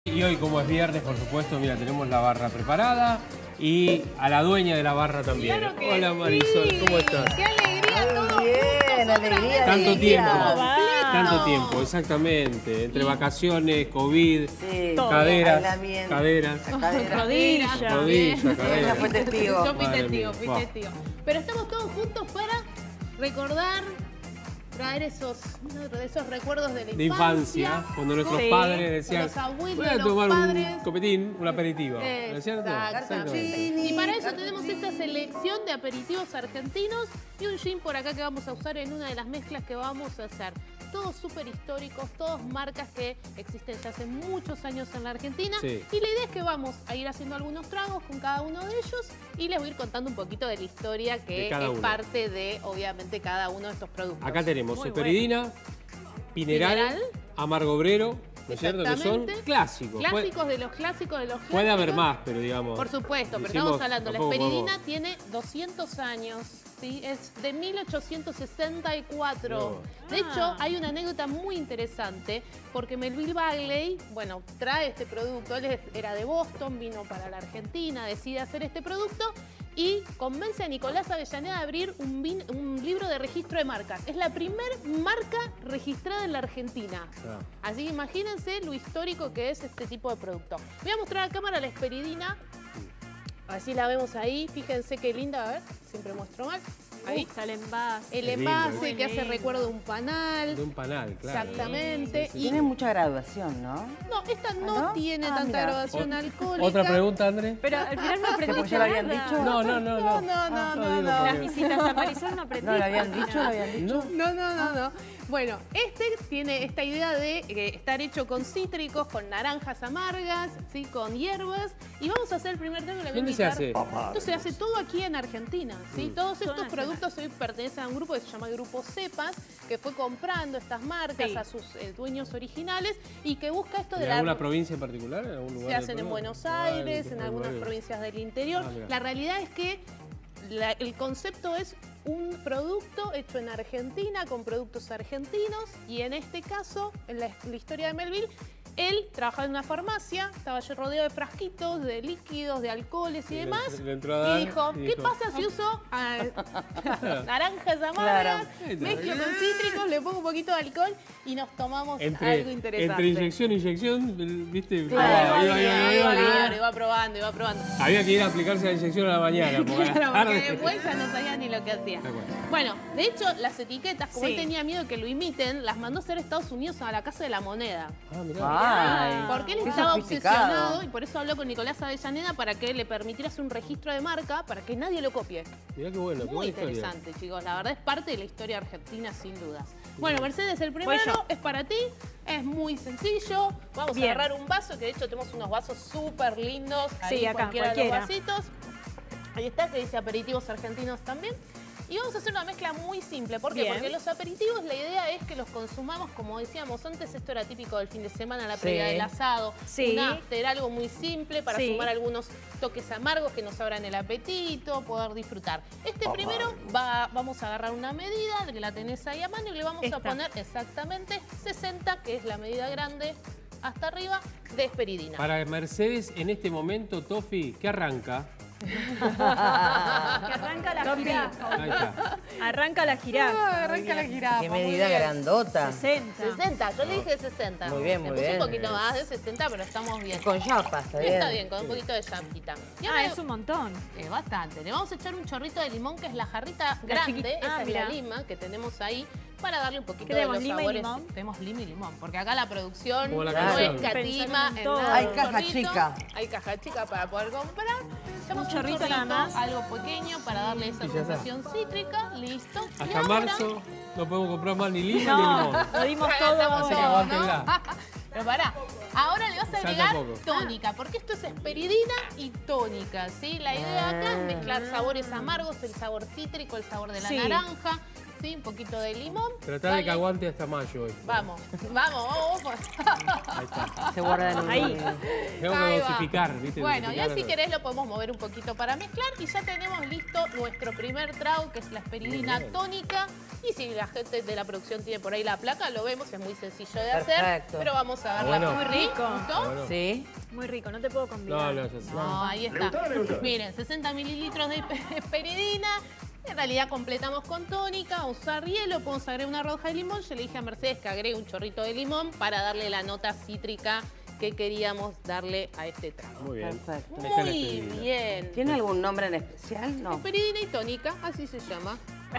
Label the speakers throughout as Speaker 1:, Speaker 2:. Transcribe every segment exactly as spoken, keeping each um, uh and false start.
Speaker 1: Y hoy, como es viernes, por supuesto, mira, tenemos la barra preparada y a la dueña de la barra también.
Speaker 2: Claro que
Speaker 1: Hola Marisol,
Speaker 2: sí.
Speaker 1: ¿cómo estás?
Speaker 2: ¡Qué alegría!
Speaker 3: Muy
Speaker 2: Todos
Speaker 3: bien,
Speaker 2: juntos,
Speaker 3: alegría,
Speaker 1: Tanto
Speaker 3: alegría.
Speaker 1: tiempo,
Speaker 2: Wow.
Speaker 1: tanto tiempo, exactamente. Entre vacaciones, COVID,
Speaker 3: Sí,
Speaker 1: caderas,
Speaker 3: aislamiento.
Speaker 1: caderas.
Speaker 3: Cadera.
Speaker 2: Rodillas.
Speaker 1: Rodilla, cadera.
Speaker 3: Ella fue testigo.
Speaker 2: Yo fui
Speaker 1: Madre
Speaker 2: testigo,
Speaker 1: mía.
Speaker 2: fui
Speaker 1: Wow.
Speaker 2: testigo. Pero estamos todos juntos para recordar, traer esos, esos recuerdos de la
Speaker 1: De
Speaker 2: infancia.
Speaker 1: infancia, cuando nuestros
Speaker 2: Sí,
Speaker 1: padres decían,
Speaker 2: con los abuelos,
Speaker 1: voy a
Speaker 2: los
Speaker 1: tomar
Speaker 2: padres.
Speaker 1: un copetín, un aperitivo, ¿no es cierto?
Speaker 2: Exactamente. Y para eso tenemos esta selección de aperitivos argentinos y un gin por acá que vamos a usar en una de las mezclas que vamos a hacer. Todos súper históricos, todos marcas que existen ya hace muchos años en la Argentina.
Speaker 1: Sí.
Speaker 2: Y la idea es que vamos a ir haciendo algunos tragos con cada uno de ellos y les voy a ir contando un poquito de la historia que
Speaker 1: De cada
Speaker 2: es
Speaker 1: uno.
Speaker 2: parte de, obviamente, cada uno de estos productos.
Speaker 1: Acá tenemos
Speaker 2: Muy
Speaker 1: Esperidina, Pineral,
Speaker 2: Pineral.
Speaker 1: Amargo Obrero, ¿no es cierto? Que son
Speaker 2: Exactamente.
Speaker 1: clásicos. Puede-
Speaker 2: Clásicos de los clásicos de los clásicos.
Speaker 1: Puede haber más, pero digamos...
Speaker 2: Por supuesto, pero
Speaker 1: hicimos-
Speaker 2: estamos hablando, la
Speaker 1: tampoco
Speaker 2: Esperidina
Speaker 1: podemos-
Speaker 2: tiene doscientos años, ¿sí? Es de mil ochocientos sesenta y cuatro.
Speaker 1: No.
Speaker 2: De hecho, hay una anécdota muy interesante, porque Melville Bagley, bueno, trae este producto, él es- era de Boston, vino para la Argentina, decide hacer este producto y convence a Nicolás Avellaneda de abrir un, vin- un libro de registro de marcas. Es la primer marca registrada en la Argentina.
Speaker 1: Ah.
Speaker 2: Así que imagínense lo histórico que es este tipo de producto. Voy a mostrar a cámara la Esperidina. Así la vemos ahí. Fíjense qué linda. A ver, siempre muestro mal. Ahí está el envase. El
Speaker 1: Qué lindo,
Speaker 2: envase
Speaker 1: ¿eh?
Speaker 2: que hace recuerdo de un panal.
Speaker 1: De un panal, claro.
Speaker 2: Exactamente.
Speaker 1: Sí, sí, sí.
Speaker 2: Y
Speaker 3: Tiene mucha graduación, ¿no?
Speaker 2: no, esta no,
Speaker 3: ¿no?
Speaker 2: tiene
Speaker 3: Ah,
Speaker 2: tanta
Speaker 3: mira.
Speaker 2: graduación
Speaker 1: O-
Speaker 2: alcohólica.
Speaker 1: ¿Otra pregunta, André?
Speaker 4: Pero al final no aprendiste
Speaker 3: Porque ya lo habían
Speaker 4: nada.
Speaker 3: dicho.
Speaker 1: No, no, no.
Speaker 2: No, no, no,
Speaker 1: Ah,
Speaker 2: no,
Speaker 1: digo
Speaker 2: no.
Speaker 4: Las
Speaker 1: porque-
Speaker 4: visitas a Marisol no aprendiste.
Speaker 3: ¿No lo habían dicho? ¿Lo habían dicho?
Speaker 1: ¿No?
Speaker 2: No, no, no, no. Bueno, este tiene esta idea de eh, estar hecho con cítricos, con naranjas amargas, ¿sí? Con hierbas. Y vamos a hacer el primer tema. Le voy a
Speaker 1: ¿Dónde se
Speaker 2: invitar-
Speaker 1: hace?
Speaker 2: Esto se hace todo aquí en Argentina, ¿sí?
Speaker 1: Mm.
Speaker 2: Todos
Speaker 4: Todo
Speaker 2: estos
Speaker 4: nacional.
Speaker 2: productos hoy pertenecen a un grupo que se llama Grupo Cepas, que fue comprando estas marcas
Speaker 4: Sí.
Speaker 2: a sus eh, dueños originales y que busca esto de
Speaker 1: ¿En
Speaker 2: la...
Speaker 1: alguna provincia en particular? ¿En algún lugar
Speaker 2: Se
Speaker 1: del
Speaker 2: hacen en
Speaker 1: país?
Speaker 2: Buenos
Speaker 1: Ah,
Speaker 2: Aires, en
Speaker 1: algún
Speaker 2: algunas
Speaker 1: lugar.
Speaker 2: provincias del interior.
Speaker 1: Ah, mirá.
Speaker 2: La realidad es que la- el concepto es un producto hecho en Argentina con productos argentinos y en este caso, en la, la historia de Melville, él trabajaba en una farmacia, estaba yo rodeado de frasquitos, de líquidos, de alcoholes y
Speaker 1: Y le-
Speaker 2: demás.
Speaker 1: le entró a dar
Speaker 2: Y dijo,
Speaker 1: y
Speaker 2: ¿qué
Speaker 1: dijo,
Speaker 2: pasa si uso ah, naranjas amargas,
Speaker 1: Claro.
Speaker 2: mezclo con cítricos, le pongo un poquito de alcohol y nos tomamos
Speaker 1: Entre,
Speaker 2: algo interesante?
Speaker 1: entre inyección e inyección, ¿viste?
Speaker 2: Claro,
Speaker 1: Ahí va, ahí va, ahí va, ahí va.
Speaker 2: claro, iba probando, iba probando.
Speaker 1: Había que ir a aplicarse la inyección a la mañana. Porque a la
Speaker 2: Claro,
Speaker 1: tarde-
Speaker 2: porque después ya no sabía ni lo que hacía.
Speaker 1: De acuerdo.
Speaker 2: Bueno, de hecho, las etiquetas, como
Speaker 4: Sí.
Speaker 2: él tenía miedo que lo imiten, las mandó a hacer a Estados Unidos a la Casa de la Moneda.
Speaker 1: Ah, mirá.
Speaker 3: Ay,
Speaker 2: Porque él
Speaker 3: qué
Speaker 2: estaba
Speaker 3: sofisticado.
Speaker 2: obsesionado y por eso habló con Nicolás Avellaneda para que le permitiera hacer un registro de marca para que nadie lo copie.
Speaker 1: Mirá qué bueno, qué
Speaker 2: Muy
Speaker 1: buena historia.
Speaker 2: interesante, chicos. La verdad es parte de la historia argentina, sin dudas. Bueno, Mercedes, el
Speaker 4: Voy
Speaker 2: primero
Speaker 4: yo.
Speaker 2: es para ti. Es muy sencillo. Vamos
Speaker 4: Bien.
Speaker 2: a agarrar un vaso, que de hecho tenemos unos vasos súper lindos. Ahí
Speaker 4: Sí, acá,
Speaker 2: cualquiera de
Speaker 4: cualquiera.
Speaker 2: los vasitos. Ahí está, que dice aperitivos argentinos también. Y vamos a hacer una mezcla muy simple. ¿Por qué?
Speaker 4: Bien.
Speaker 2: Porque los aperitivos, la idea es que los consumamos, como decíamos antes, esto era típico del fin de semana, la
Speaker 3: Sí.
Speaker 2: previa del asado.
Speaker 4: Sí.
Speaker 2: Un after, algo muy simple para
Speaker 4: Sí.
Speaker 2: sumar algunos toques amargos que nos abran el apetito, poder disfrutar. Este primero va, vamos a agarrar una medida, que la tenés ahí a mano, y le vamos
Speaker 4: Esta.
Speaker 2: a poner exactamente sesenta, que es la medida grande, hasta arriba, de Esperidina.
Speaker 1: Para Mercedes, en este momento, Tofi, ¿qué arranca?
Speaker 4: Que arranca la jirafa.
Speaker 1: Ahí está.
Speaker 4: Arranca la jirafa.
Speaker 2: Arranca la jirafa.
Speaker 3: Qué
Speaker 2: muy
Speaker 3: medida
Speaker 2: bien.
Speaker 3: grandota.
Speaker 4: sesenta.
Speaker 2: sesenta, yo le dije sesenta.
Speaker 3: Muy bien, muy
Speaker 2: Le puse
Speaker 3: bien.
Speaker 2: un poquito más de sesenta, pero estamos bien.
Speaker 3: Con yapas, está bien.
Speaker 2: Está bien, con un poquito de champita. Y ahora
Speaker 4: Ah, es un montón.
Speaker 2: Es bastante. Le vamos a echar un chorrito de limón, que es la jarrita
Speaker 4: La
Speaker 2: grande,
Speaker 4: chiquita.
Speaker 2: esa
Speaker 4: Ah,
Speaker 2: es
Speaker 4: mirá.
Speaker 2: la lima que tenemos ahí, para darle un poquito
Speaker 4: ¿Qué
Speaker 2: de
Speaker 4: tenemos,
Speaker 2: los
Speaker 4: lima y
Speaker 2: sabores.
Speaker 4: limón?
Speaker 2: Tenemos lima y limón, porque acá la producción
Speaker 1: Como la
Speaker 2: no
Speaker 1: canción.
Speaker 2: escatima
Speaker 4: Pensaron en
Speaker 2: en
Speaker 4: todo.
Speaker 2: nada.
Speaker 3: Hay
Speaker 2: Un
Speaker 3: caja
Speaker 2: chorrito,
Speaker 3: chica.
Speaker 2: Hay caja chica para poder comprar. Echamos
Speaker 4: Un chorrito nada más.
Speaker 2: algo pequeño para darle esa
Speaker 1: Y ya está.
Speaker 2: sensación cítrica. Listo. Y
Speaker 1: Hasta
Speaker 2: ahora-
Speaker 1: marzo no podemos comprar más ni lima ni
Speaker 4: No,
Speaker 1: limón.
Speaker 4: lo dimos
Speaker 2: Ya
Speaker 4: todo.
Speaker 2: estamos
Speaker 1: Así que
Speaker 2: todos,
Speaker 1: aguántenla.
Speaker 2: ¿no? Pero pará, ahora le vas a
Speaker 1: Salta
Speaker 2: agregar
Speaker 1: poco.
Speaker 2: tónica, porque esto es esperidina y tónica, ¿sí? La idea acá es mezclar
Speaker 3: Ah.
Speaker 2: sabores amargos, el sabor cítrico, el sabor de la
Speaker 4: Sí.
Speaker 2: naranja, ¿sí? Un poquito de limón.
Speaker 1: Tratá de
Speaker 2: Dale.
Speaker 1: que aguante hasta mayo hoy.
Speaker 2: Vamos, vamos, vamos. vamos.
Speaker 1: Ahí está.
Speaker 3: Se guarda en un...
Speaker 4: Ahí.
Speaker 1: Tengo
Speaker 2: Ahí
Speaker 1: que
Speaker 2: va.
Speaker 1: dosificar, ¿viste?
Speaker 2: Bueno, y
Speaker 1: Dosificar
Speaker 2: ahí si
Speaker 1: los-
Speaker 2: querés lo podemos mover un poquito para mezclar y ya tenemos listo nuestro primer trago, que es la esperidina
Speaker 1: Muy bien.
Speaker 2: tónica. Y si la gente de la producción tiene por ahí la placa, lo vemos, es muy sencillo de hacer.
Speaker 3: Perfecto.
Speaker 2: Pero vamos a verla
Speaker 1: Bueno.
Speaker 2: muy
Speaker 4: Muy rico.
Speaker 2: ¿Listo?
Speaker 3: Sí.
Speaker 4: Muy rico, no te puedo
Speaker 1: No,
Speaker 4: convidar.
Speaker 1: no, ya sé.
Speaker 2: No, ahí está. Miren, sesenta mililitros de esperidina. En realidad completamos con tónica, vamos a usar hielo, podemos agregar una rodaja de limón. Yo le dije a Mercedes que agregue un chorrito de limón para darle la nota cítrica que queríamos darle a este trago.
Speaker 1: Muy bien.
Speaker 3: Perfecto.
Speaker 1: Dejá la
Speaker 2: Muy
Speaker 1: esperidina.
Speaker 2: bien.
Speaker 3: ¿Tiene algún nombre en especial? No.
Speaker 2: Esperidina y tónica, así se llama.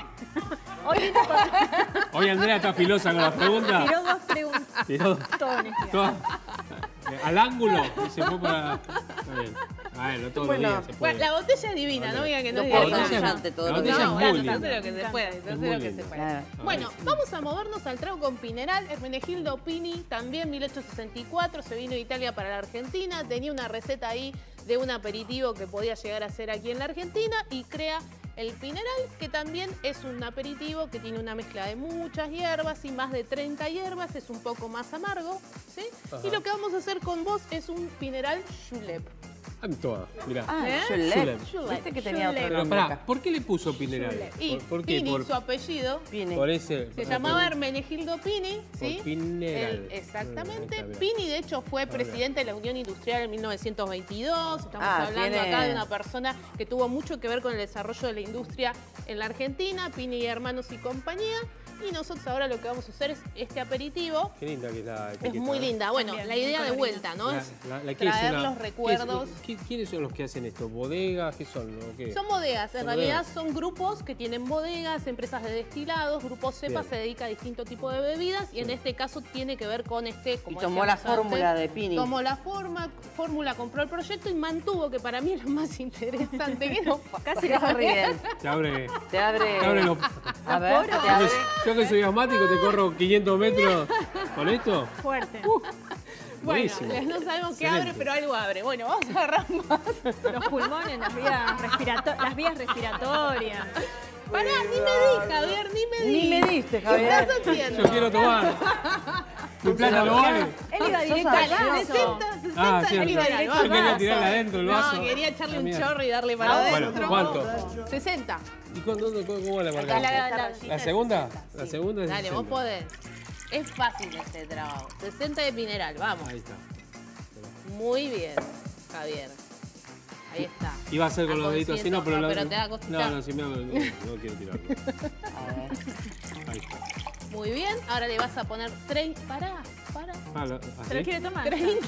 Speaker 4: Hoy vine con-
Speaker 1: Hoy Andrea está filosa con las preguntas.
Speaker 4: tiró dos preguntas.
Speaker 1: Tiró
Speaker 4: Tones,
Speaker 1: todo- eh, al ángulo y se fue para... Está bien. A ver, no todos
Speaker 3: Bueno,
Speaker 1: los días se puede.
Speaker 2: Bueno, la botella es divina, no diga que no
Speaker 3: No
Speaker 2: es
Speaker 3: puedo
Speaker 2: divina.
Speaker 1: botella es-
Speaker 3: cansarte todo
Speaker 1: la
Speaker 3: lo
Speaker 1: botella
Speaker 3: que
Speaker 1: es
Speaker 2: No,
Speaker 1: muy
Speaker 2: bueno,
Speaker 1: linda.
Speaker 2: yo sé lo que se puede, yo
Speaker 1: Es
Speaker 2: sé
Speaker 1: muy
Speaker 2: lo que
Speaker 1: linda.
Speaker 2: se puede.
Speaker 3: Claro.
Speaker 2: Bueno, vamos a movernos al trago con Pineral. Hermenegildo Pini, también mil ochocientos sesenta y cuatro, se vino de Italia para la Argentina. Tenía una receta ahí de un aperitivo que podía llegar a ser aquí en la Argentina y crea el Pineral, que también es un aperitivo que tiene una mezcla de muchas hierbas y más de treinta hierbas, es un poco más amargo, ¿sí?
Speaker 1: Ajá.
Speaker 2: Y lo que vamos a hacer con vos es un Pineral Julep.
Speaker 1: Ah, toda, mirá.
Speaker 3: Ah,
Speaker 2: ¿Eh?
Speaker 3: Julep.
Speaker 2: Julep.
Speaker 3: Viste que tenía otro
Speaker 1: Pero
Speaker 3: nombre
Speaker 1: pará,
Speaker 3: acá.
Speaker 1: ¿por qué le puso Pineral?
Speaker 2: Y
Speaker 1: ¿Por, por qué?
Speaker 2: Pini,
Speaker 1: Por,
Speaker 2: su apellido,
Speaker 3: Pini.
Speaker 1: por ese...
Speaker 2: se llamaba Hermenegildo Pini, ¿sí?
Speaker 1: Por Pineral.
Speaker 2: Él- exactamente.
Speaker 1: Ahí está, mirá.
Speaker 2: Pini, de hecho, fue
Speaker 1: mirá.
Speaker 2: presidente de la Unión Industrial en mil novecientos veintidós. Estamos
Speaker 3: Ah,
Speaker 2: hablando
Speaker 3: tiene-
Speaker 2: acá de una persona que tuvo mucho que ver con el desarrollo de la industria en la Argentina, Pini y Hermanos y compañía. Y nosotros ahora lo que vamos a hacer es este aperitivo.
Speaker 1: Qué linda que es la
Speaker 2: Es
Speaker 1: etiqueta,
Speaker 2: muy
Speaker 1: ¿eh?
Speaker 2: linda. Bueno,
Speaker 4: También,
Speaker 2: la
Speaker 4: muy
Speaker 2: idea de
Speaker 4: colorida.
Speaker 2: vuelta, ¿no?
Speaker 1: La-
Speaker 2: Es
Speaker 1: la- la- ¿qué es
Speaker 2: traer
Speaker 1: una-
Speaker 2: los
Speaker 1: qué es-
Speaker 2: recuerdos.
Speaker 1: ¿qué- ¿Quiénes son los que hacen esto? ¿Bodegas? ¿Qué son? ¿O qué?
Speaker 2: Son bodegas, en
Speaker 1: Son
Speaker 2: realidad
Speaker 1: bodegas.
Speaker 2: son grupos que tienen bodegas, empresas de destilados, Grupo Cepa
Speaker 1: Bien.
Speaker 2: se dedica a distintos tipos de bebidas y en
Speaker 1: Sí.
Speaker 2: este caso tiene que ver con este, como
Speaker 3: Y tomó la
Speaker 2: decíamos
Speaker 3: fórmula
Speaker 2: antes,
Speaker 3: de Pini.
Speaker 2: Tomó la forma, fórmula, compró el proyecto y mantuvo, que para mí es lo más interesante. que no
Speaker 3: Casi le ríen.
Speaker 1: Te abre...
Speaker 3: Te abre...
Speaker 1: Te abre los...
Speaker 3: A ver, te
Speaker 1: Yo
Speaker 3: abre...
Speaker 1: que, yo que soy asmático te corro quinientos metros con esto.
Speaker 4: Fuerte.
Speaker 2: Bueno,
Speaker 1: Buenísimo.
Speaker 2: no sabemos qué
Speaker 1: Excelente.
Speaker 2: abre, pero algo abre. Bueno, vamos a agarrar más.
Speaker 4: Los pulmones, las vías, respirato- las vías respiratorias.
Speaker 2: Pará, ni me di, Javier, ni me di.
Speaker 3: Ni me diste,
Speaker 2: ¿Qué
Speaker 3: Javier.
Speaker 2: estás haciendo?
Speaker 1: Yo quiero tomar. Mi plata no vale.
Speaker 4: Él iba
Speaker 3: Sos
Speaker 4: directo al
Speaker 3: ansioso.
Speaker 4: vaso.
Speaker 2: sesenta, sesenta,
Speaker 1: Ah, cierto.
Speaker 2: él iba directo
Speaker 1: Yo
Speaker 2: al
Speaker 1: quería
Speaker 2: vaso.
Speaker 1: tirarle adentro el vaso.
Speaker 2: No, quería echarle
Speaker 1: Ah,
Speaker 2: un
Speaker 1: mierda.
Speaker 2: chorro y darle para
Speaker 1: Ah, bueno,
Speaker 2: adentro.
Speaker 1: ¿cuánto?
Speaker 2: sesenta.
Speaker 1: ¿Y cuándo, cómo, cómo va la
Speaker 2: Acá
Speaker 1: marca?
Speaker 2: la-
Speaker 4: La-
Speaker 2: la-
Speaker 4: la-
Speaker 1: ¿La segunda? La
Speaker 2: Sí.
Speaker 1: segunda es
Speaker 2: Dale, vos
Speaker 1: sesenta.
Speaker 2: podés. Es fácil este trabajo. sesenta de Pineral, vamos.
Speaker 1: Ahí está.
Speaker 2: Muy bien, Javier. Ahí está.
Speaker 1: Iba a hacer con
Speaker 2: A
Speaker 1: los deditos así, no, pero...
Speaker 2: no,
Speaker 1: la-
Speaker 2: pero te da cosita.
Speaker 1: No, no, si me hago... No, no quiero tirarlo.
Speaker 3: A ver.
Speaker 1: Ahí está.
Speaker 2: Muy bien, ahora le vas a poner treinta. Pará, pará.
Speaker 1: Ah, lo-
Speaker 4: ¿Se lo
Speaker 1: ¿así?
Speaker 4: quiere tomar?
Speaker 2: treinta,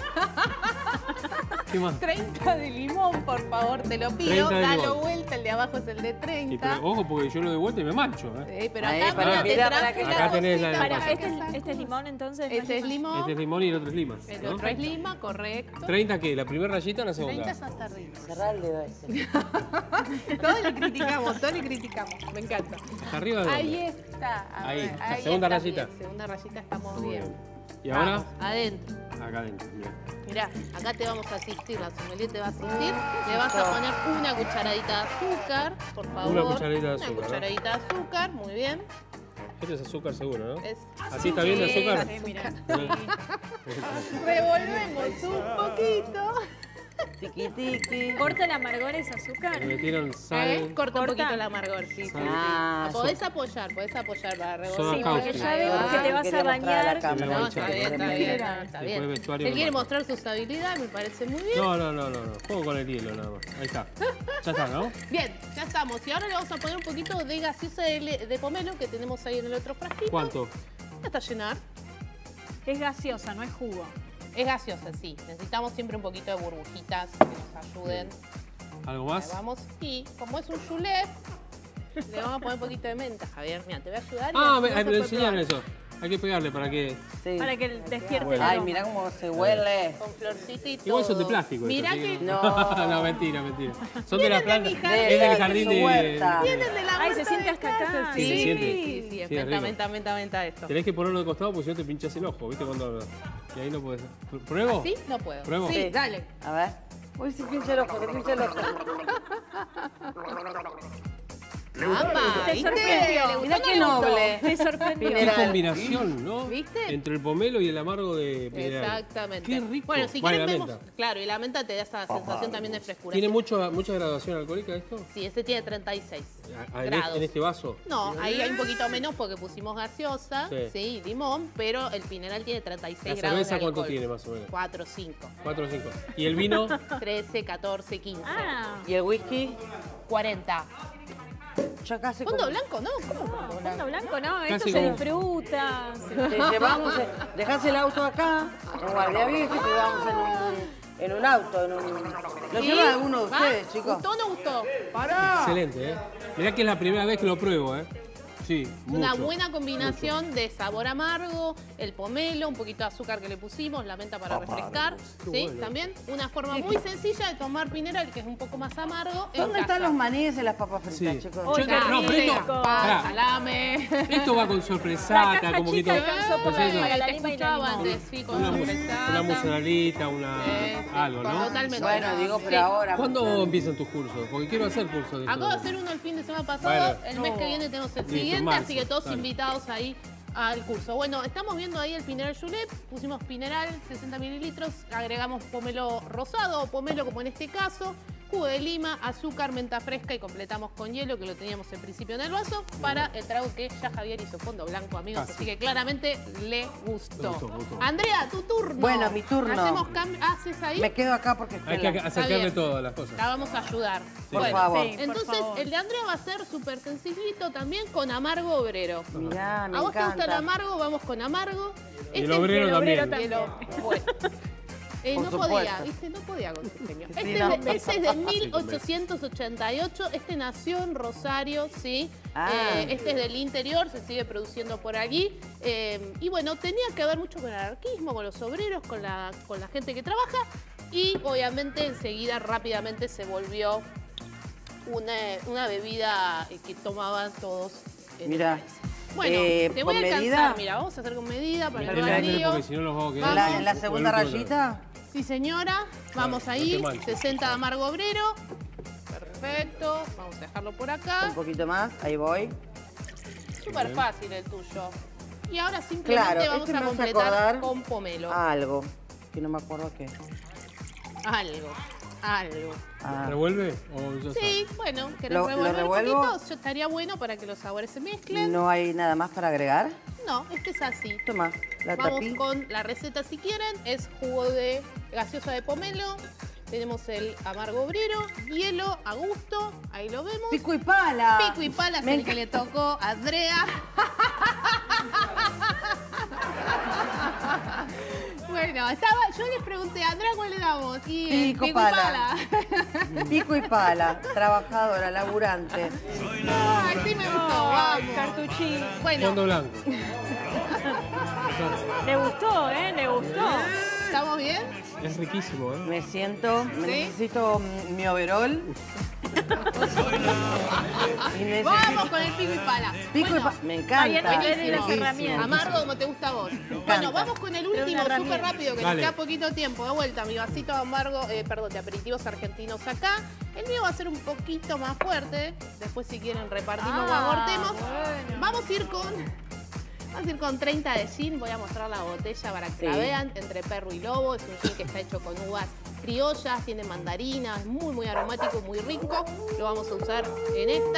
Speaker 1: ¿Qué más?
Speaker 2: treinta de limón, por favor, te lo pido.
Speaker 1: treinta de
Speaker 2: Dalo
Speaker 1: limón.
Speaker 2: vuelta, el de abajo es el de
Speaker 1: Y
Speaker 2: treinta.
Speaker 1: pero, ojo, porque yo lo de vuelta y me mancho, ¿eh?
Speaker 2: Sí, pero
Speaker 3: Ahí,
Speaker 2: acá,
Speaker 3: para
Speaker 2: mira, te
Speaker 3: mirar,
Speaker 2: traje
Speaker 3: para que-
Speaker 2: la
Speaker 1: Acá tenés la-
Speaker 2: cosita
Speaker 4: Para,
Speaker 2: para
Speaker 4: este,
Speaker 2: que
Speaker 4: es,
Speaker 2: saques.
Speaker 4: este es limón entonces. ¿no
Speaker 2: Este es
Speaker 4: limón?
Speaker 2: limón,
Speaker 1: Este es limón y el otro es lima.
Speaker 2: el
Speaker 1: ¿no?
Speaker 2: otro es lima, correcto.
Speaker 1: ¿treinta qué? ¿La primera rayita o la segunda?
Speaker 2: treinta es hasta arriba.
Speaker 3: Cerrá el dedo ese.
Speaker 2: Todo le criticamos, todo le criticamos. Me encanta.
Speaker 1: ¿Hasta arriba de
Speaker 2: Ahí
Speaker 1: dónde?
Speaker 2: está. a
Speaker 1: Ahí,
Speaker 2: ver,
Speaker 1: la segunda
Speaker 2: está
Speaker 1: rayita.
Speaker 2: bien, segunda rayita estamos
Speaker 1: Muy
Speaker 2: bien.
Speaker 1: bien. ¿Y ahora?
Speaker 2: Vamos, adentro.
Speaker 1: Acá adentro, mira.
Speaker 2: Mirá, acá te vamos a asistir, la sommelier te va a asistir. Le vas a poner una cucharadita de azúcar, por favor.
Speaker 1: Una cucharadita de
Speaker 2: Una
Speaker 1: azúcar, ¿no?
Speaker 2: cucharadita de azúcar, muy bien.
Speaker 1: Este es azúcar seguro, ¿no?
Speaker 2: Es
Speaker 1: ¿Así está bien de
Speaker 2: Sí,
Speaker 1: azúcar?
Speaker 4: Sí, mira.
Speaker 2: Revolvemos un poquito.
Speaker 3: Tiqui, tiqui.
Speaker 4: ¿Corta el amargor ese azúcar?
Speaker 1: Le metieron sal.
Speaker 2: ¿Eh? Corta un
Speaker 4: Corta.
Speaker 2: poquito el amargor, sí, sí, sí.
Speaker 3: Ah,
Speaker 2: Podés apoyar, podés apoyar para revolver.
Speaker 1: Sí, porque
Speaker 4: ya
Speaker 2: Ahí
Speaker 4: veo
Speaker 2: va.
Speaker 4: que te vas a
Speaker 3: Quería mostrar a la
Speaker 4: bañar.
Speaker 3: cámara.
Speaker 2: No, está bien, está bien, está
Speaker 1: Después
Speaker 2: bien.
Speaker 1: vestuario
Speaker 2: Él
Speaker 1: me
Speaker 2: quiere
Speaker 1: mata.
Speaker 2: mostrar sus habilidades, me parece muy bien.
Speaker 1: No, no, no, no, no. Juego con el hielo nada más. Ahí está. Ya está, ¿no?
Speaker 2: Bien, ya estamos. Y ahora le vamos a poner un poquito de gaseosa de, le- de pomelo que tenemos ahí en el otro frasquito.
Speaker 1: ¿Cuánto?
Speaker 2: Hasta llenar.
Speaker 4: Es gaseosa, no es jugo.
Speaker 2: Es gaseosa, sí. Necesitamos siempre un poquito de burbujitas que nos ayuden.
Speaker 1: ¿Algo
Speaker 2: Ahí
Speaker 1: más?
Speaker 2: vamos. Y como es un julep, le vamos a poner un poquito de menta, Javier. Mira, te voy a ayudar. y
Speaker 1: Ah,
Speaker 2: así
Speaker 1: me,
Speaker 2: vas
Speaker 1: me
Speaker 2: a poder
Speaker 1: enseñaron
Speaker 2: probar.
Speaker 1: eso. Hay que pegarle para que...
Speaker 3: Sí.
Speaker 4: Para que despierte
Speaker 1: Bueno.
Speaker 4: el
Speaker 3: Ay,
Speaker 4: aroma.
Speaker 3: mirá cómo se huele.
Speaker 2: Con florcita y todo.
Speaker 1: Igual son de plástico.
Speaker 2: Mirá
Speaker 1: estos,
Speaker 2: que...
Speaker 1: ¿sí?
Speaker 3: No.
Speaker 1: No, mentira, mentira. Son de la
Speaker 2: Vienen de
Speaker 1: planta.
Speaker 2: mi
Speaker 1: Es del
Speaker 3: jardín.
Speaker 1: jardín
Speaker 3: De
Speaker 1: de...
Speaker 3: su huerta.
Speaker 1: de-
Speaker 2: Vienen de la
Speaker 4: Ay, se
Speaker 2: huerta
Speaker 4: siente
Speaker 2: de
Speaker 4: hasta
Speaker 2: casa.
Speaker 4: acá.
Speaker 2: Sí,
Speaker 1: Sí, se siente.
Speaker 2: sí, sí.
Speaker 1: Sí, es
Speaker 2: Menta,
Speaker 1: rico.
Speaker 2: menta, menta, menta esto.
Speaker 1: Tenés que ponerlo de costado porque si no te pinchas el ojo, ¿viste? Cuando... Y ahí no puedes... ¿Pruebo?
Speaker 2: ¿Sí? No puedo.
Speaker 1: ¿Pruebo?
Speaker 2: Sí,
Speaker 3: Sí.
Speaker 2: dale.
Speaker 3: A ver. Uy, se pincha el ojo, se pincha el ojo.
Speaker 2: ¡Apa!
Speaker 4: Te
Speaker 2: ¿Viste?
Speaker 4: sorprendió.
Speaker 2: ¿Le gustó
Speaker 3: Mirá
Speaker 2: o
Speaker 3: qué
Speaker 2: no le gustó?
Speaker 3: noble.
Speaker 4: Me sorprendió.
Speaker 1: Qué
Speaker 3: Mineral.
Speaker 1: combinación, ¿no?
Speaker 2: ¿Viste?
Speaker 1: Entre el pomelo y el amargo de Pineral.
Speaker 2: Exactamente.
Speaker 1: Qué rico.
Speaker 2: Bueno, si
Speaker 1: Vale,
Speaker 2: quieren
Speaker 1: la
Speaker 2: vemos...
Speaker 1: menta.
Speaker 2: Claro, y la menta te da esa sensación también de frescura.
Speaker 1: ¿Tiene mucho, mucha graduación alcohólica esto?
Speaker 2: Sí, ese tiene treinta y seis
Speaker 1: Ah, ¿En,
Speaker 2: grados.
Speaker 1: este, en este vaso?
Speaker 2: No, ahí hay un poquito menos porque pusimos gaseosa,
Speaker 1: Sí.
Speaker 2: sí, limón, pero el Pineral tiene treinta y seis
Speaker 1: ¿La
Speaker 2: grados de
Speaker 1: cerveza cuánto
Speaker 2: alcohol.
Speaker 1: tiene más o menos?
Speaker 2: cuatro, cinco,
Speaker 1: cuatro o cinco. ¿Y el vino?
Speaker 2: trece, catorce, quince,
Speaker 4: Ah,
Speaker 3: ¿Y el whisky?
Speaker 2: cuarenta.
Speaker 3: Ya casi
Speaker 2: Fondo
Speaker 3: como-
Speaker 2: blanco, ¿no? ¿Cómo fondo blanco?
Speaker 4: fondo blanco, ¿no? Esto
Speaker 1: Casi
Speaker 4: se
Speaker 1: como-
Speaker 4: disfruta. se-
Speaker 3: Te llevamos, eh, dejás el auto acá, en Guardia Vieja, y te llevamos en un, en un auto, en un... ¿Lo
Speaker 2: ¿Sí?
Speaker 3: lleva alguno de
Speaker 2: ¿Va?
Speaker 3: ustedes, chicos?
Speaker 2: ¿Gustó o no gustó? ¡Pará!
Speaker 1: Excelente, ¿eh? Mirá que es la primera vez que lo pruebo, ¿eh? Sí,
Speaker 2: Una
Speaker 1: mucho,
Speaker 2: buena combinación
Speaker 1: mucho.
Speaker 2: de sabor amargo, el pomelo, un poquito de azúcar que le pusimos, la menta para refrescar,
Speaker 1: Qué
Speaker 2: ¿sí?
Speaker 1: bueno.
Speaker 2: También una forma muy sencilla de tomar Pineral, que es un poco más amargo. en
Speaker 3: ¿Dónde están
Speaker 2: casa.
Speaker 3: los maníes en las papas fritas,
Speaker 1: Sí.
Speaker 3: chicos?
Speaker 4: Uy,
Speaker 1: Yo-
Speaker 4: qué
Speaker 1: no, pero esto-
Speaker 4: rico.
Speaker 2: Pan,
Speaker 1: Pará.
Speaker 2: salame.
Speaker 1: Esto va con
Speaker 4: La
Speaker 1: sorpresata,
Speaker 4: caja
Speaker 1: como
Speaker 4: chica
Speaker 1: que
Speaker 4: alcanzó
Speaker 1: ¿no
Speaker 4: para,
Speaker 1: es eso?
Speaker 4: para la
Speaker 2: Te
Speaker 4: lima y la
Speaker 2: escuchaba
Speaker 4: limón.
Speaker 2: antes, sí, con
Speaker 1: Una, mu-
Speaker 2: sorpresata.
Speaker 1: una mozzarellita, una...
Speaker 2: Sí, sí,
Speaker 1: algo, ¿no?
Speaker 2: totalmente.
Speaker 3: Bueno, digo, pero
Speaker 2: Sí.
Speaker 3: ahora...
Speaker 1: ¿Cuándo empiezan tus cursos? Porque quiero hacer cursos de
Speaker 2: Acabo de
Speaker 1: esto.
Speaker 2: hacer uno el fin de semana pasado,
Speaker 1: Bueno.
Speaker 2: el mes que viene tenemos el
Speaker 1: Listo,
Speaker 2: siguiente,
Speaker 1: marzo,
Speaker 2: así que todos
Speaker 1: dale.
Speaker 2: invitados ahí al curso. Bueno, estamos viendo ahí el Pineral Julep, pusimos Pineral, sesenta mililitros, agregamos pomelo rosado o pomelo como en este caso, jugo de lima, azúcar, menta fresca y completamos con hielo, que lo teníamos en principio en el vaso, para el trago que ya Javier hizo fondo blanco, amigos,
Speaker 1: Ah, sí.
Speaker 2: así que claramente le gustó.
Speaker 1: Me gustó, me gustó.
Speaker 2: Andrea, tu turno.
Speaker 3: Bueno, mi turno.
Speaker 2: Hacemos cambio, ¿haces ahí?
Speaker 3: Me quedo acá porque...
Speaker 1: Hay que
Speaker 3: la-
Speaker 1: acercarle
Speaker 2: bien.
Speaker 1: todas las cosas.
Speaker 2: La vamos a ayudar.
Speaker 3: Por
Speaker 2: Bueno,
Speaker 3: favor.
Speaker 4: Sí, por
Speaker 2: entonces,
Speaker 4: favor.
Speaker 2: el de Andrea va a ser súper sencillito también con amargo obrero.
Speaker 3: Mirá, me
Speaker 2: ¿A vos te gusta el
Speaker 3: encanta.
Speaker 2: amargo? Vamos con amargo.
Speaker 1: Y el
Speaker 2: Este-
Speaker 1: obrero
Speaker 4: el obrero
Speaker 1: también.
Speaker 4: también.
Speaker 2: el o- bueno. Eh,
Speaker 3: Por
Speaker 2: no
Speaker 3: supuesto.
Speaker 2: podía, ¿viste? No podía con su genio.
Speaker 3: Sí,
Speaker 2: Este,
Speaker 3: no.
Speaker 2: es de, este es de mil ochocientos ochenta y ocho, este nació en Rosario, ¿sí?
Speaker 3: Ah.
Speaker 2: Eh, este es del interior, se sigue produciendo por allí. Eh, y bueno, tenía que ver mucho con el anarquismo, con los obreros, con la, con la gente que trabaja. Y obviamente enseguida, rápidamente, se volvió una, una bebida que tomaban todos en
Speaker 3: Mirá.
Speaker 2: el país. Bueno,
Speaker 3: Eh,
Speaker 2: te voy a
Speaker 3: ¿con
Speaker 2: alcanzar,
Speaker 3: medida?
Speaker 2: mira, vamos a hacer con medida para
Speaker 1: Metele,
Speaker 2: el
Speaker 1: metele,
Speaker 2: lío.
Speaker 1: porque si no los vamos a quedar.
Speaker 3: ¿En la,
Speaker 1: sin-
Speaker 3: en la
Speaker 1: por
Speaker 3: segunda
Speaker 1: el último
Speaker 3: rayita?
Speaker 2: Sí, señora. Vamos
Speaker 1: Vale,
Speaker 2: ahí.
Speaker 1: no te manches.
Speaker 2: sesenta de amargo obrero. Perfecto. Vamos a dejarlo por acá.
Speaker 3: Un poquito más, ahí voy.
Speaker 2: Súper
Speaker 1: Bien.
Speaker 2: fácil el tuyo. Y ahora simplemente
Speaker 3: Claro,
Speaker 2: vamos
Speaker 3: este
Speaker 2: a
Speaker 3: me hace
Speaker 2: completar
Speaker 3: acordar
Speaker 2: con pomelo.
Speaker 3: Algo, que no me acuerdo qué.
Speaker 2: Algo. Algo.
Speaker 3: Ah.
Speaker 1: ¿Revuelve o ya
Speaker 2: Sí, bueno, ¿querés
Speaker 3: ¿Lo- lo
Speaker 2: revolver
Speaker 3: revuelvo?
Speaker 2: un poquito? Yo estaría bueno para que los sabores se mezclen.
Speaker 3: ¿No hay nada más para agregar?
Speaker 2: No, este es así.
Speaker 3: Toma, la
Speaker 2: Vamos
Speaker 3: tapí.
Speaker 2: con la receta si quieren. Es jugo de gaseosa de pomelo. Tenemos el amargo obrero, hielo a gusto. Ahí lo vemos.
Speaker 3: Pico y pala.
Speaker 2: Pico y pala es
Speaker 3: Me
Speaker 2: el que le tocó a Andrea. Bueno, estaba, yo les pregunté a Andrea cuál le damos. Y eh,
Speaker 3: Pico
Speaker 2: y
Speaker 3: pala. Pico y pala, trabajadora, laburante.
Speaker 2: Ay, sí me gustó, vamos.
Speaker 4: Cartuchín.
Speaker 2: Bueno,
Speaker 1: Fondo blanco.
Speaker 4: Le gustó, ¿eh? Le gustó.
Speaker 2: ¿estamos bien?
Speaker 1: Es riquísimo, ¿eh?
Speaker 3: Me siento, me
Speaker 2: ¿Sí?
Speaker 3: necesito mm, mi overol. Y necesito-
Speaker 2: Vamos con el pico y pala.
Speaker 3: Pico y
Speaker 2: Bueno,
Speaker 3: pala. Me encanta.
Speaker 4: Bien, bien, bien, las
Speaker 3: riquísimo.
Speaker 4: herramientas.
Speaker 2: amargo como te gusta a vos. Bueno, vamos con el
Speaker 4: una
Speaker 2: último, súper
Speaker 4: herramienta.
Speaker 2: rápido, que
Speaker 1: Dale.
Speaker 2: nos queda poquito tiempo. De vuelta, mi vasito de amargo, eh, perdón, de aperitivos argentinos acá. El mío va a ser un poquito más fuerte. Después, si quieren, repartimos o
Speaker 4: Ah,
Speaker 2: abortemos.
Speaker 4: bueno.
Speaker 2: Vamos a ir con... Vamos a ir con treinta de gin. Voy a mostrar la botella para que
Speaker 3: Sí.
Speaker 2: la vean. Entre perro y lobo. Es un gin que está hecho con uvas criollas, tiene mandarina, es muy, muy aromático, muy rico. Lo vamos a usar en esta.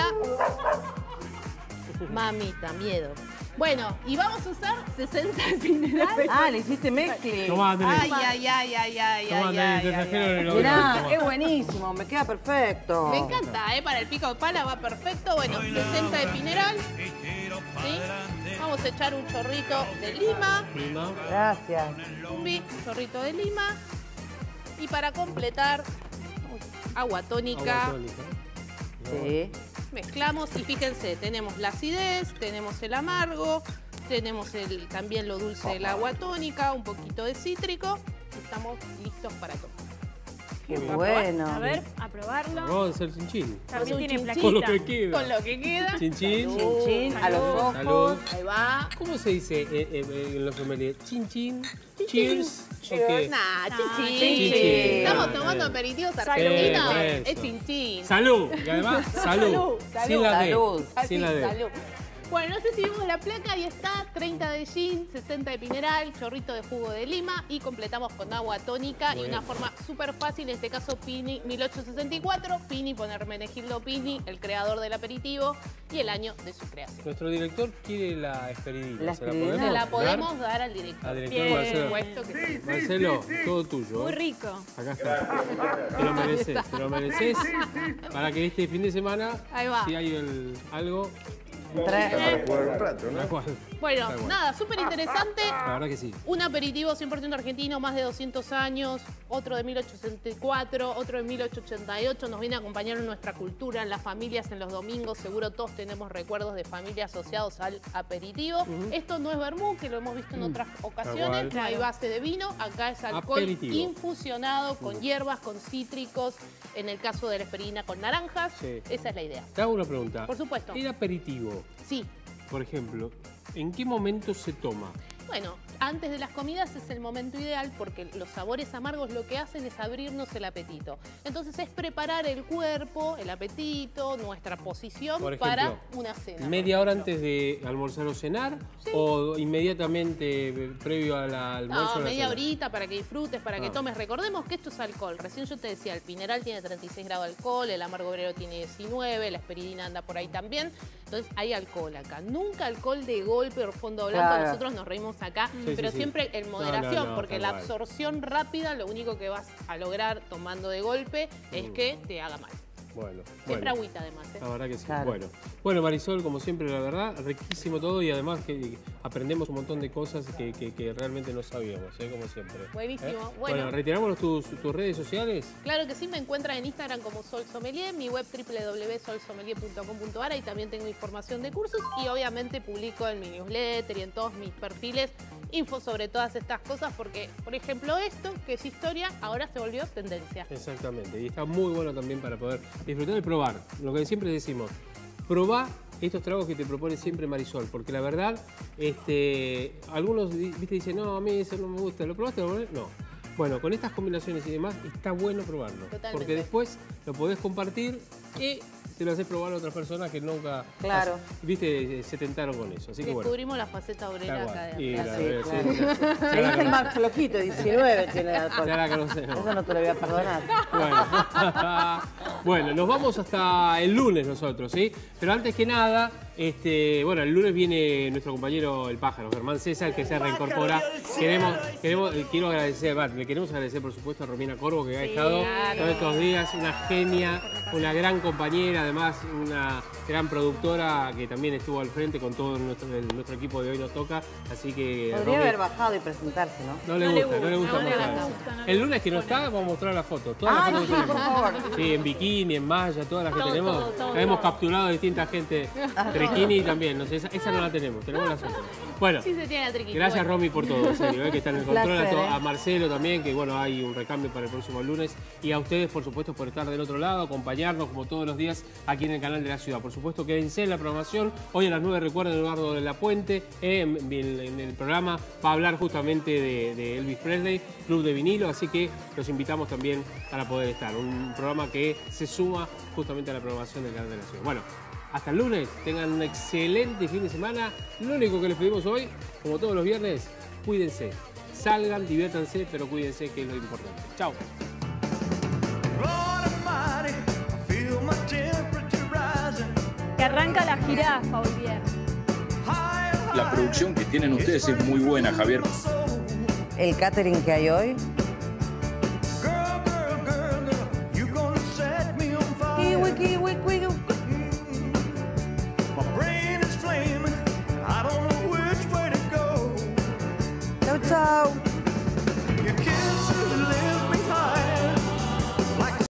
Speaker 2: Mamita, miedo. Bueno, y vamos a usar sesenta de Pineral.
Speaker 3: Ah, le hiciste mezcli.
Speaker 1: Tomá, Andrés.
Speaker 2: Ay, ay, ay, ay, ay,
Speaker 1: Tomá,
Speaker 2: ay,
Speaker 1: Andrés,
Speaker 2: ay,
Speaker 1: te
Speaker 2: ay,
Speaker 1: trajeron
Speaker 2: ay.
Speaker 1: el overol.
Speaker 3: Mirá,
Speaker 1: Tomá.
Speaker 3: es buenísimo, me queda perfecto.
Speaker 2: Me encanta, ¿eh? Para el pico de pala va perfecto. Bueno, sesenta de Pineral. ¿Sí? Vamos a echar un chorrito de lima.
Speaker 1: Prima.
Speaker 3: Gracias.
Speaker 2: Un bi- chorrito de lima. Y para completar, agua tónica.
Speaker 1: Agua tónica.
Speaker 3: Sí.
Speaker 2: Mezclamos y fíjense, tenemos la acidez, tenemos el amargo, tenemos el, también lo dulce del agua tónica, un poquito de cítrico. Y estamos listos para tomar.
Speaker 3: Qué bueno.
Speaker 4: A ver, a probarlo.
Speaker 1: Vamos a hacer chinchín.
Speaker 4: También tiene
Speaker 2: chinchín.
Speaker 1: Con lo
Speaker 4: plaquita.
Speaker 1: que queda.
Speaker 2: Con lo que queda.
Speaker 1: Chinchín.
Speaker 3: Chin, chin, a los ojos.
Speaker 1: Salud.
Speaker 2: Ahí va.
Speaker 1: ¿Cómo se dice eh, eh, en los sommeliers? Chin chin. Cheers. Ok.
Speaker 2: Nah, chinchín.
Speaker 3: chinchín.
Speaker 2: Estamos
Speaker 1: Ah,
Speaker 2: tomando
Speaker 1: bien.
Speaker 2: aperitivos
Speaker 4: Salud.
Speaker 2: argentinos.
Speaker 1: Por eso.
Speaker 2: Es chinchín.
Speaker 1: Salud. Y además, salud.
Speaker 2: Salud.
Speaker 1: Sin la D.
Speaker 3: Salud.
Speaker 2: Así,
Speaker 1: Sin la D.
Speaker 2: salud. Bueno, no sé si vimos la placa, ahí está, treinta de gin, sesenta de mineral, chorrito de jugo de lima y completamos con agua tónica
Speaker 1: Muy
Speaker 2: y
Speaker 1: bien.
Speaker 2: una forma súper fácil, en este caso Pini mil ochocientos sesenta y cuatro, Pini por Hermenegildo Pini, el creador del aperitivo y el año de su creación.
Speaker 1: Nuestro director quiere la esperidina.
Speaker 3: La
Speaker 1: ¿Se la
Speaker 3: esperidina.
Speaker 2: Se
Speaker 1: podemos
Speaker 2: la
Speaker 1: dar?
Speaker 2: podemos dar al director.
Speaker 1: Al director
Speaker 4: Bien.
Speaker 2: Por
Speaker 1: Marcelo.
Speaker 2: supuesto que sí.
Speaker 1: Marcelo, todo tuyo.
Speaker 4: Muy
Speaker 1: ¿eh?
Speaker 4: rico.
Speaker 1: Acá está. Te lo mereces, te lo mereces. Para que este fin de semana,
Speaker 2: Ahí va.
Speaker 1: si hay el, algo,
Speaker 3: Trae-
Speaker 5: Para jugar un rato, ¿no?
Speaker 1: tal cual.
Speaker 2: Bueno,
Speaker 1: Está bueno.
Speaker 2: nada, súper interesante.
Speaker 1: La verdad que sí.
Speaker 2: Un aperitivo cien por ciento argentino, más de doscientos años, otro de mil ochocientos sesenta y cuatro, otro de mil ochocientos ochenta y ocho, nos viene a acompañar en nuestra cultura, en las familias, en los domingos, seguro todos tenemos recuerdos de familia asociados al aperitivo. Esto no es vermú, que lo hemos visto en otras ocasiones,
Speaker 1: cual.
Speaker 2: no hay base de vino, acá es alcohol
Speaker 1: Aperitivo.
Speaker 2: infusionado con hierbas, con cítricos, en el caso de la esperidina con naranjas,
Speaker 1: Sí.
Speaker 2: esa es la idea.
Speaker 1: Te hago una pregunta.
Speaker 2: Por supuesto.
Speaker 1: El aperitivo,
Speaker 2: Sí.
Speaker 1: por ejemplo, ¿en qué momento se toma?
Speaker 2: Bueno, antes de las comidas es el momento ideal porque los sabores amargos lo que hacen es abrirnos el apetito. Entonces es preparar el cuerpo, el apetito, nuestra posición
Speaker 1: Por ejemplo,
Speaker 2: para una cena.
Speaker 1: ¿Media hora antes de almorzar o cenar? ¿O inmediatamente eh, previo al almuerzo?
Speaker 2: No,
Speaker 1: o la
Speaker 2: media
Speaker 1: cena?
Speaker 2: horita para que disfrutes, para que
Speaker 1: Ah.
Speaker 2: tomes. Recordemos que esto es alcohol. Recién yo te decía, el pineral tiene treinta y seis grados de alcohol, el amargo obrero tiene diecinueve, la esperidina anda por ahí también. Entonces hay alcohol acá. Nunca alcohol de golpe o fondo blanco.
Speaker 3: Claro.
Speaker 2: Nosotros nos reímos acá,
Speaker 1: Sí,
Speaker 2: pero
Speaker 1: sí, sí.
Speaker 2: siempre en
Speaker 1: No,
Speaker 2: moderación,
Speaker 1: no, no,
Speaker 2: porque
Speaker 1: tal
Speaker 2: la
Speaker 1: cual.
Speaker 2: absorción rápida lo único que vas a lograr tomando de golpe es
Speaker 1: Mm.
Speaker 2: que te haga mal.
Speaker 1: Bueno,
Speaker 2: Siempre
Speaker 1: bueno.
Speaker 2: agüita además. ¿eh?
Speaker 1: La verdad que sí.
Speaker 3: Claro.
Speaker 1: Bueno. bueno, Marisol, como siempre, la verdad, riquísimo todo y además que aprendemos un montón de cosas que, que- que realmente no sabíamos, ¿eh? Como siempre.
Speaker 2: Buenísimo.
Speaker 1: ¿Eh?
Speaker 2: Bueno.
Speaker 1: Bueno, retiramos tus, tus redes sociales.
Speaker 2: Claro que sí, me encuentran en Instagram como Sol Sommelier, mi web doble u doble u doble u punto sol sommelier punto com punto a r, y también tengo información de cursos y obviamente publico en mi newsletter y en todos mis perfiles info sobre todas estas cosas porque, por ejemplo, esto que es historia, ahora se volvió tendencia.
Speaker 1: Exactamente. Y está muy bueno también para poder disfrutar y probar. Lo que siempre decimos, probá estos tragos que te propone siempre Marisol, porque la verdad, este, algunos di- viste, dicen, no, a mí eso no me gusta, ¿lo probaste? ¿Lo probaste? No. Bueno, con estas combinaciones y demás, está bueno probarlo.
Speaker 2: Totalmente.
Speaker 1: Porque después lo podés compartir y te lo haces probar a otras personas que nunca,
Speaker 3: Claro.
Speaker 1: viste, se tentaron con eso. Así que bueno.
Speaker 2: Descubrimos la faceta obrera
Speaker 1: Tal
Speaker 2: acá
Speaker 1: cual.
Speaker 2: de
Speaker 1: Y
Speaker 2: atrás.
Speaker 1: la
Speaker 3: Sí,
Speaker 1: verdad,
Speaker 3: claro.
Speaker 1: sí, ya- ya
Speaker 3: Te
Speaker 1: la
Speaker 3: dice el
Speaker 1: conocí.
Speaker 3: más flojito, diecinueve tiene de alcohol.
Speaker 1: Ya la conocemos.
Speaker 3: Eso no te lo voy a perdonar.
Speaker 1: Bueno. Bueno, nos vamos hasta el lunes nosotros, ¿sí? Pero antes que nada, este, bueno, el lunes viene nuestro compañero el pájaro, Germán César, que se reincorpora. Queremos, queremos, eh, quiero agradecer, va, le queremos agradecer por supuesto a Romina Corvo, que ha estado todos estos días, una genia, una gran compañera, además una gran productora que también estuvo al frente con todo nuestro, el- nuestro equipo de Hoy Nos Toca. Así que
Speaker 3: Podría
Speaker 1: Romy,
Speaker 3: haber bajado y presentarse, ¿no?
Speaker 1: no le
Speaker 4: No le
Speaker 1: gusta, no le gusta
Speaker 4: gusta, no le
Speaker 1: mostrar.
Speaker 4: gusta, no le
Speaker 1: El lunes que no está, vamos a mostrar la foto. Todas las
Speaker 3: Ay,
Speaker 1: fotos
Speaker 3: sí,
Speaker 1: que
Speaker 3: por
Speaker 1: tenemos.
Speaker 3: favor.
Speaker 1: Sí, en bikini, en malla, todas las que
Speaker 2: Todo,
Speaker 1: tenemos.
Speaker 2: todo, todo,
Speaker 1: La hemos
Speaker 2: todo.
Speaker 1: capturado a distinta gente. Triquini también, no sé, esa, esa no la tenemos, tenemos las otras. Bueno,
Speaker 2: Sí se tiene la triquita.
Speaker 1: gracias
Speaker 2: bueno.
Speaker 1: Romy por todo, en serio, eh, que está en el
Speaker 3: Un
Speaker 1: control.
Speaker 3: placer,
Speaker 1: a, to-
Speaker 3: eh.
Speaker 1: a Marcelo también, que bueno, hay un recambio para el próximo lunes. Y a ustedes, por supuesto, por estar del otro lado, acompañarnos como todos los días aquí en el canal de la ciudad. Por supuesto, quédense en la programación. Hoy a las nueve recuerden Eduardo de la Puente, eh, en, en- en el programa va a hablar justamente de, de Elvis Presley, Club de Vinilo, así que los invitamos también para poder estar. Un programa que se suma justamente a la programación del canal de la ciudad. Bueno, hasta el lunes, tengan un excelente fin de semana. Lo único que les pedimos hoy, como todos los viernes, cuídense. Salgan, diviértanse, pero cuídense, que es lo importante. Chao.
Speaker 6: Lord Almighty, I feel my temperature rising.
Speaker 4: Que arranca la jirafa hoy viernes.
Speaker 6: High and
Speaker 7: La producción que tienen ustedes es muy buena, Javier.
Speaker 3: El catering que hay hoy